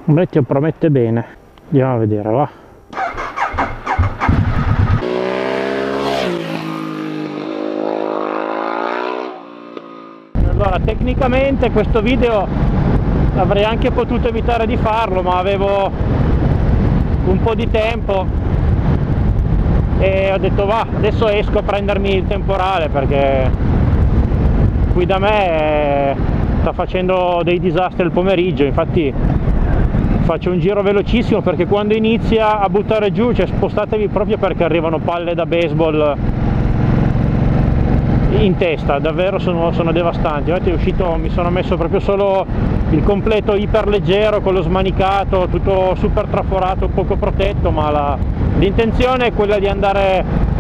promette bene. Andiamo a vedere, va. Allora, tecnicamente questo video avrei anche potuto evitare di farlo, ma avevo un po' di tempo e ho detto va, adesso esco a prendermi il temporale, perché qui da me sta facendo dei disastri il pomeriggio. Infatti faccio un giro velocissimo, perché quando inizia a buttare giù, cioè spostatevi proprio, perché arrivano palle da baseball in testa, davvero sono devastanti. Infatti è uscito, mi sono messo proprio solo il completo iperleggero con lo smanicato, tutto super traforato, poco protetto, ma l'intenzione è quella di andare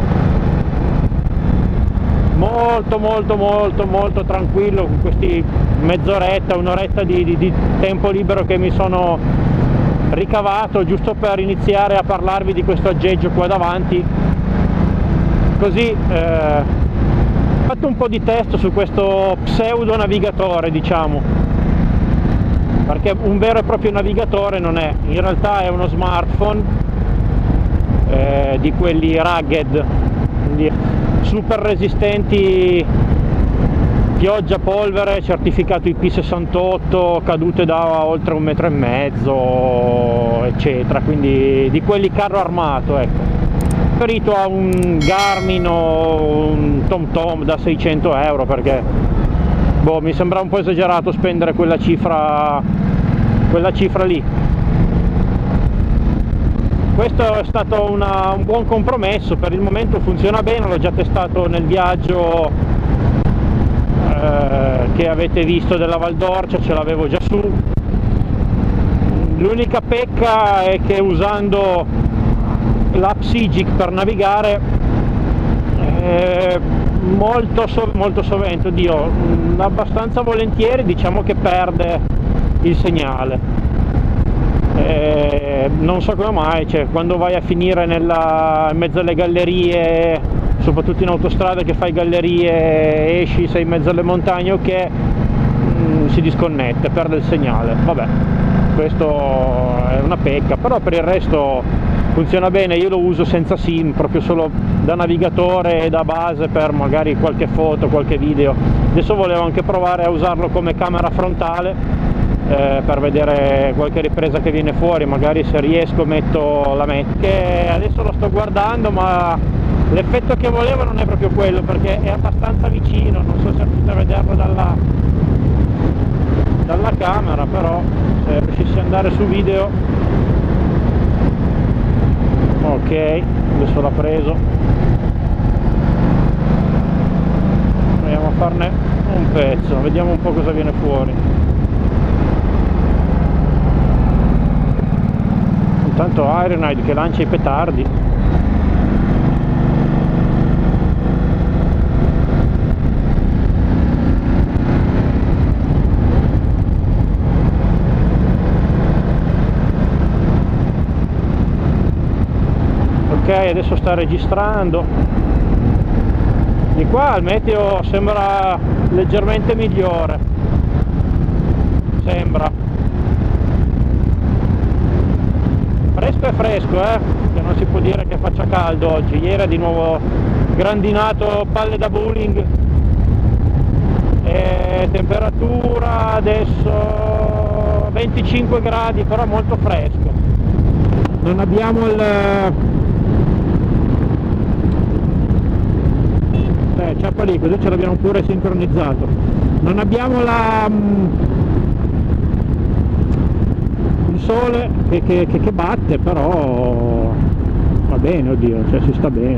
molto tranquillo, con questi mezz'oretta, un'oretta di tempo libero che mi sono ricavato, giusto per iniziare a parlarvi di questo aggeggio qua davanti. Così ho fatto un po' di test su questo pseudo navigatore, diciamo, perché un vero e proprio navigatore non è, in realtà è uno smartphone di quelli rugged, quindi super resistenti pioggia, polvere, certificato IP68, cadute da oltre 1,5 metri, eccetera, quindi di quelli carro armato, ecco. Riferito a un Garmin o un TomTom da 600 euro, perché boh, mi sembra un po' esagerato spendere quella cifra lì. Questo è stato un buon compromesso, per il momento funziona bene, l'ho già testato nel viaggio che avete visto della Val d'Orcia, ce l'avevo già su. L'unica pecca è che usando l'app Sigic per navigare molto sovente, abbastanza volentieri, diciamo che perde il segnale. Non so come mai, cioè, quando vai a finire in mezzo alle gallerie, soprattutto in autostrada che fai gallerie, esci, sei in mezzo alle montagne, ok, si disconnette, perde il segnale. Vabbè, questo è una pecca, però per il resto funziona bene. Io lo uso senza SIM, proprio solo da navigatore e da base per magari qualche foto, qualche video. Adesso volevo anche provare a usarlo come camera frontale, per vedere qualche ripresa che viene fuori, magari se riesco la metto, che adesso lo sto guardando, ma l'effetto che volevo non è proprio quello, perché è abbastanza vicino, non so se riuscite a vederlo dalla camera, però se riuscissi ad andare su video. Ok, adesso l'ha preso, proviamo a farne un pezzo, vediamo un po' cosa viene fuori. Intanto Ironhide che lancia i petardi. Ok, adesso sta registrando. Di qua il meteo sembra leggermente migliore, sembra. Fresco è fresco, che non si può dire che faccia caldo oggi. Ieri è di nuovo grandinato, palle da bowling, e temperatura adesso 25 gradi, però molto fresco. Non abbiamo ciappa lì, così ce l'abbiamo pure sincronizzato. Non abbiamo il sole che batte, però va bene, oddio, cioè si sta bene.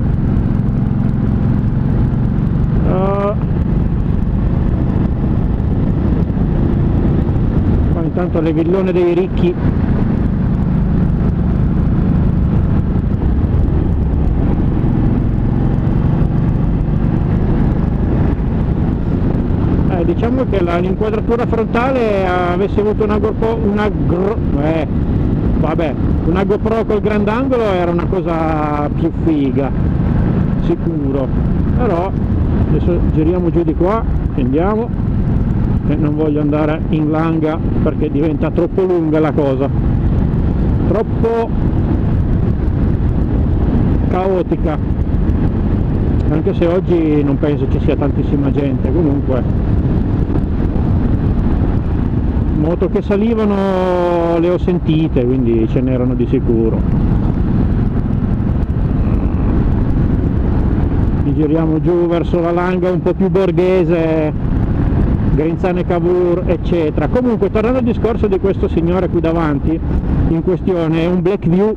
Qua intanto le villone dei ricchi. Diciamo che l'inquadratura frontale avesse avuto una GoPro col grandangolo era una cosa più figa, sicuro. Però adesso giriamo giù di qua, scendiamo, e non voglio andare in langa perché diventa troppo lunga la cosa. troppo caotica, anche se oggi non penso ci sia tantissima gente. Comunque moto che salivano le ho sentite, quindi ce n'erano di sicuro. Ci giriamo giù verso la Langa un po' più borghese, Grinzane Cavour eccetera. Comunque, tornando al discorso di questo signore qui davanti in questione, è un Blackview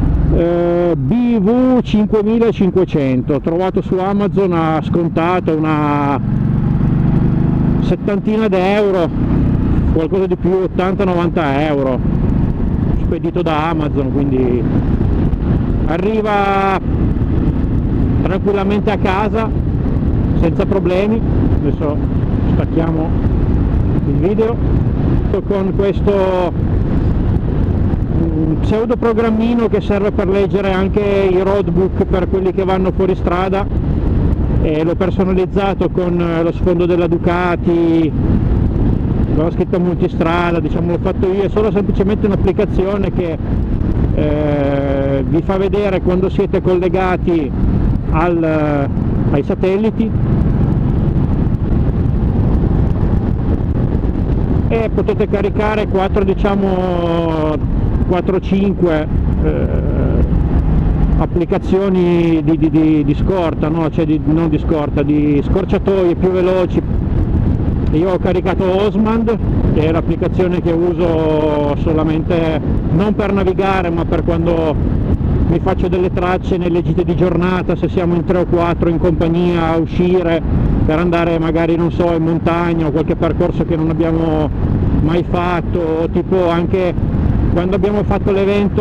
BV 5500, trovato su Amazon a scontato una settantina d'euro, qualcosa di più, 80-90 euro, spedito da Amazon, quindi arriva tranquillamente a casa senza problemi. Adesso stacchiamo il video con questo pseudo programmino che serve per leggere anche i roadbook per quelli che vanno fuori strada, e l'ho personalizzato con lo sfondo della Ducati, con la scritta multistrada, diciamo, l'ho fatto io. È solo semplicemente un'applicazione che vi fa vedere quando siete collegati ai satelliti, e potete caricare 4-5 applicazioni di scorta, no? Cioè non di scorta, di scorciatoie più veloci. Io ho caricato Osmand, che è l'applicazione che uso solamente non per navigare, ma per quando mi faccio delle tracce nelle gite di giornata, se siamo in 3 o 4 in compagnia a uscire per andare magari, non so, in montagna o qualche percorso che non abbiamo mai fatto, o tipo anche quando abbiamo fatto l'evento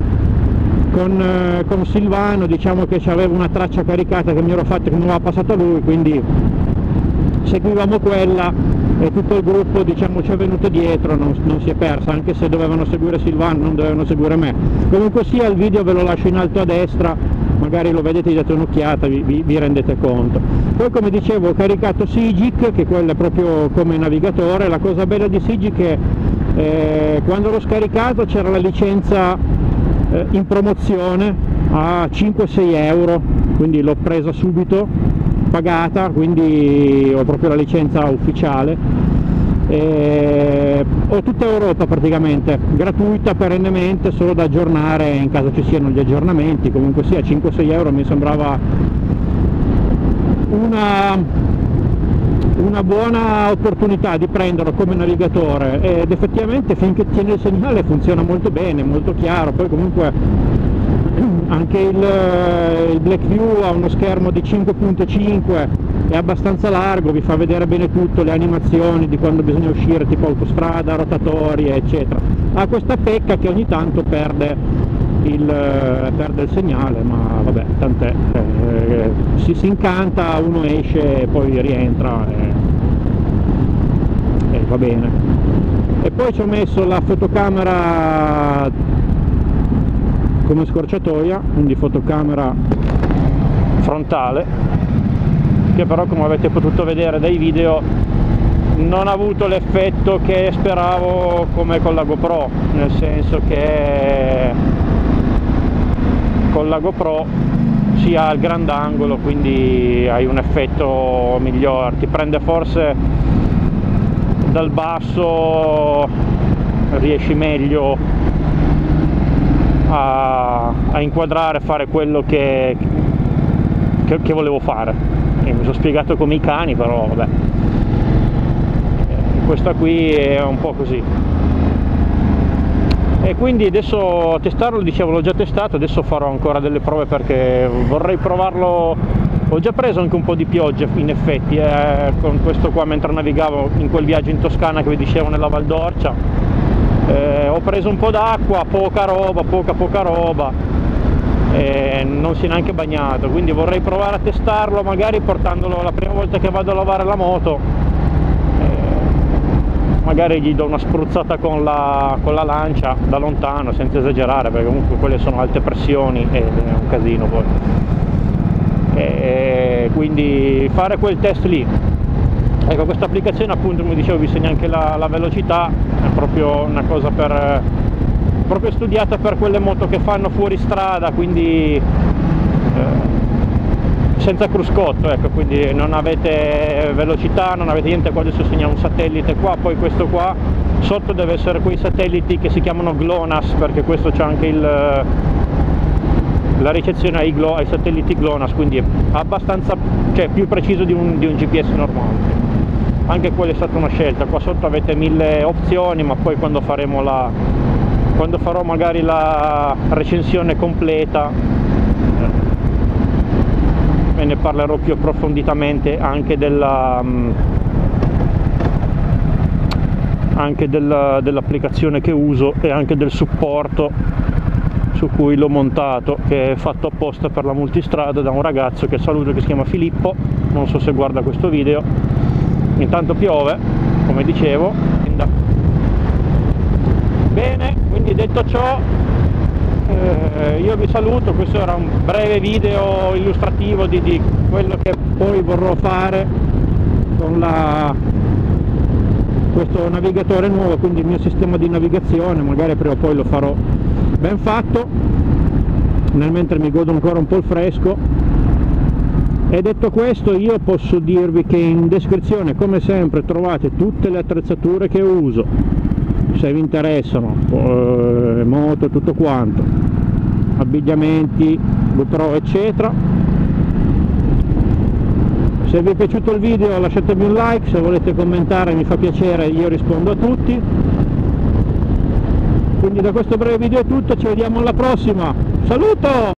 con Silvano, diciamo che c'avevo una traccia caricata che mi ero fatta, che mi aveva passata lui, quindi seguivamo quella e tutto il gruppo, diciamo, ci è venuto dietro, non si è persa, anche se dovevano seguire Silvano, non dovevano seguire me. Comunque sia, il video ve lo lascio in alto a destra, magari lo vedete, date un'occhiata, vi rendete conto. Poi, come dicevo, ho caricato Sigic, che quello è proprio come navigatore. La cosa bella di Sigic è che quando l'ho scaricato c'era la licenza in promozione a 5-6 euro, quindi l'ho presa subito, pagata, quindi ho proprio la licenza ufficiale. Ho tutta Europa praticamente, gratuita perennemente, solo da aggiornare in caso ci siano gli aggiornamenti. Comunque sia, 5-6 euro mi sembrava una buona opportunità di prenderlo come navigatore, ed effettivamente finché tiene il segnale funziona molto bene, molto chiaro. Poi comunque anche il Blackview ha uno schermo di 5.5, è abbastanza largo, vi fa vedere bene tutto, le animazioni di quando bisogna uscire, tipo autostrada, rotatorie eccetera. Ha questa pecca che ogni tanto perde il segnale, ma vabbè, tant'è, si incanta, uno esce e poi rientra e va bene. E poi ci ho messo la fotocamera come scorciatoia, quindi fotocamera frontale, che però, come avete potuto vedere dai video, non ha avuto l'effetto che speravo come con la GoPro, nel senso che con la GoPro si ha il grandangolo, quindi hai un effetto migliore, ti prende forse dal basso, riesci meglio a inquadrare, fare quello che volevo fare. E mi sono spiegato come i cani, però vabbè, questa qui è un po' così. E quindi adesso testarlo, dicevo, l'ho già testato, adesso farò ancora delle prove perché vorrei provarlo. Ho già preso anche un po' di pioggia in effetti con questo qua mentre navigavo in quel viaggio in Toscana che vi dicevo, nella Val d'Orcia. Ho preso un po' d'acqua, poca roba, non si è neanche bagnato, quindi vorrei provare a testarlo, magari portandolo la prima volta che vado a lavare la moto, magari gli do una spruzzata con la lancia da lontano, senza esagerare, perché comunque quelle sono alte pressioni e è un casino poi. Quindi fare quel test lì. Ecco, questa applicazione, appunto, come dicevo, vi segna anche la velocità, è proprio una cosa per proprio studiata per quelle moto che fanno fuori strada, quindi senza cruscotto, ecco, quindi non avete velocità, non avete niente. Qua adesso segna un satellite qua, poi questo qua sotto deve essere quei satelliti che si chiamano GLONASS, perché questo c'è anche la ricezione ai satelliti GLONASS, quindi è abbastanza, cioè più preciso di un GPS normale. Anche quella è stata una scelta. Qua sotto avete 1000 opzioni, ma poi quando farò magari la recensione completa ve ne parlerò più approfonditamente anche dell'applicazione che uso e anche del supporto su cui l'ho montato, che è fatto apposta per la multistrada da un ragazzo che saluto, che si chiama Filippo, non so se guarda questo video. Intanto piove, come dicevo. Bene, quindi detto ciò, io vi saluto. Questo era un breve video illustrativo di quello che poi vorrò fare con questo navigatore nuovo, quindi il mio sistema di navigazione. Magari prima o poi lo farò ben fatto, nel mentre mi godo ancora un po' il fresco. E detto questo, io posso dirvi che in descrizione, come sempre, trovate tutte le attrezzature che uso, se vi interessano, moto, tutto quanto, abbigliamenti, GoPro, eccetera. Se vi è piaciuto il video lasciatemi un like, se volete commentare mi fa piacere, io rispondo a tutti. Quindi da questo breve video è tutto, ci vediamo alla prossima, saluto!